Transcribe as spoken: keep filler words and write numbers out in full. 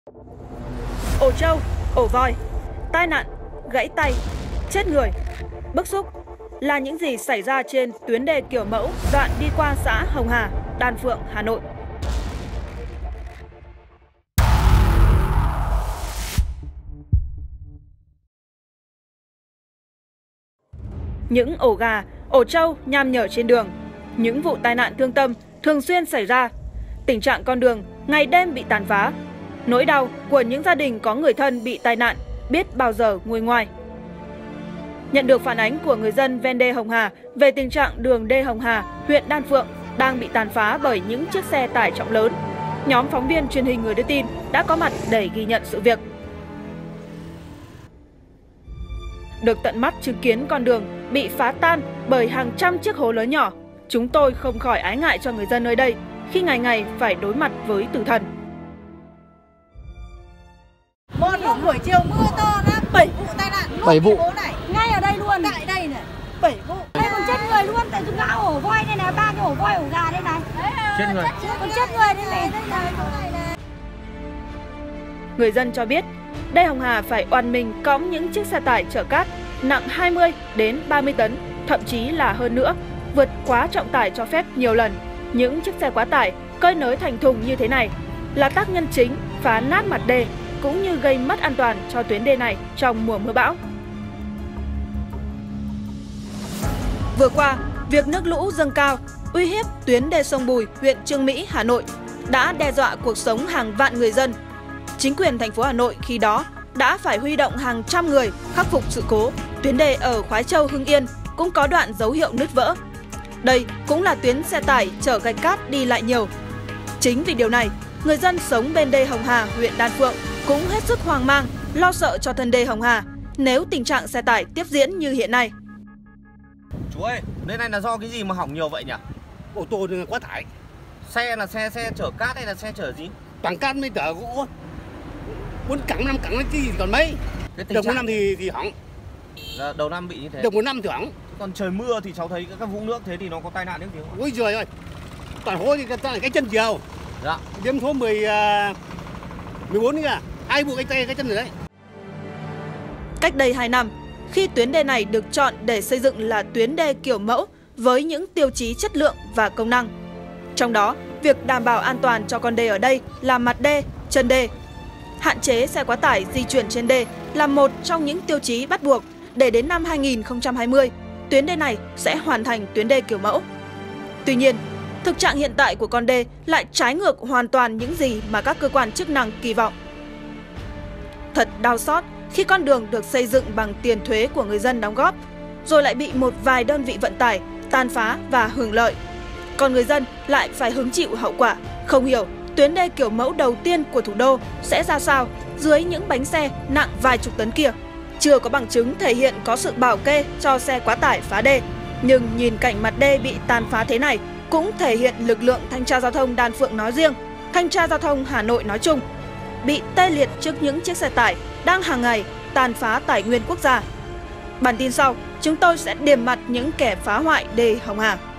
Ổ trâu, ổ voi, tai nạn, gãy tay, chết người. Bức xúc là những gì xảy ra trên tuyến đê kiểu mẫu đoạn đi qua xã Hồng Hà, Đan Phượng, Hà Nội. Những ổ gà, ổ trâu nham nhở trên đường, những vụ tai nạn thương tâm thường xuyên xảy ra. Tình trạng con đường ngày đêm bị tàn phá. Nỗi đau của những gia đình có người thân bị tai nạn biết bao giờ nguôi ngoai. Nhận được phản ánh của người dân ven đê Hồng Hà về tình trạng đường đê Hồng Hà, huyện Đan Phượng đang bị tàn phá bởi những chiếc xe tải trọng lớn, nhóm phóng viên truyền hình Người Đưa Tin đã có mặt để ghi nhận sự việc. Được tận mắt chứng kiến con đường bị phá tan bởi hàng trăm chiếc hố lớn nhỏ, chúng tôi không khỏi ái ngại cho người dân nơi đây khi ngày ngày phải đối mặt với tử thần. Một lúc buổi chiều mưa to lắm, bảy vụ tai nạn, bảy vụ này, ngay ở đây luôn, tại đây này, bảy vụ. Đây còn chết người luôn, tại chúng ta ổ voi đây này, ba cái ổ voi ổ gà đây này. Chết người. Còn chết người đây này. Người dân cho biết, đê Hồng Hà phải oằn mình cõng những chiếc xe tải chở cát nặng hai mươi đến ba mươi tấn, thậm chí là hơn nữa, vượt quá trọng tải cho phép nhiều lần. Những chiếc xe quá tải cơi nới thành thùng như thế này là tác nhân chính phá nát mặt đê, cũng như gây mất an toàn cho tuyến đê này trong mùa mưa bão. Vừa qua, việc nước lũ dâng cao uy hiếp tuyến đê sông Bùi, huyện Chương Mỹ, Hà Nội đã đe dọa cuộc sống hàng vạn người dân. Chính quyền thành phố Hà Nội khi đó đã phải huy động hàng trăm người khắc phục sự cố. Tuyến đê ở Khoái Châu, Hưng Yên cũng có đoạn dấu hiệu nứt vỡ. Đây cũng là tuyến xe tải chở gạch cát đi lại nhiều. Chính vì điều này, người dân sống bên đê Hồng Hà, huyện Đan Phượng cũng hết sức hoang mang, lo sợ cho thân đê Hồng Hà nếu tình trạng xe tải tiếp diễn như hiện nay. Chú ơi, đây này là do cái gì mà hỏng nhiều vậy nhỉ? Ô tô quá tải. Xe là xe xe chở cát hay là xe chở gì? Toàn cát mới chở gỗ. Muốn cẳng năm cẳng cái gì còn mấy. Đầu một năm thì thì hỏng. Là đầu năm bị như thế. Đầu một năm thì hỏng. Còn trời mưa thì cháu thấy các vũng nước thế thì nó có tai nạn đến gì không? Ôi giời ơi. Toàn hố thì cái, cái chân chiều. Dạ. Đêm số mười, mười bốn kìa. Hai vụ cái tay cái chân rồi đấy. Cách đây hai năm, khi tuyến đê này được chọn để xây dựng là tuyến đê kiểu mẫu với những tiêu chí chất lượng và công năng. Trong đó, việc đảm bảo an toàn cho con đê ở đây là mặt đê, chân đê. Hạn chế xe quá tải di chuyển trên đê là một trong những tiêu chí bắt buộc để đến năm hai nghìn không trăm hai mươi, tuyến đê này sẽ hoàn thành tuyến đê kiểu mẫu. Tuy nhiên, thực trạng hiện tại của con đê lại trái ngược hoàn toàn những gì mà các cơ quan chức năng kỳ vọng. Thật đau xót khi con đường được xây dựng bằng tiền thuế của người dân đóng góp, rồi lại bị một vài đơn vị vận tải tàn phá và hưởng lợi. Còn người dân lại phải hứng chịu hậu quả, không hiểu tuyến đê kiểu mẫu đầu tiên của thủ đô sẽ ra sao dưới những bánh xe nặng vài chục tấn kia. Chưa có bằng chứng thể hiện có sự bảo kê cho xe quá tải phá đê, nhưng nhìn cảnh mặt đê bị tàn phá thế này cũng thể hiện lực lượng thanh tra giao thông Đan Phượng nói riêng, thanh tra giao thông Hà Nội nói chung bị tê liệt trước những chiếc xe tải đang hàng ngày tàn phá tài nguyên quốc gia. Bản tin sau, chúng tôi sẽ điểm mặt những kẻ phá hoại đê Hồng Hà.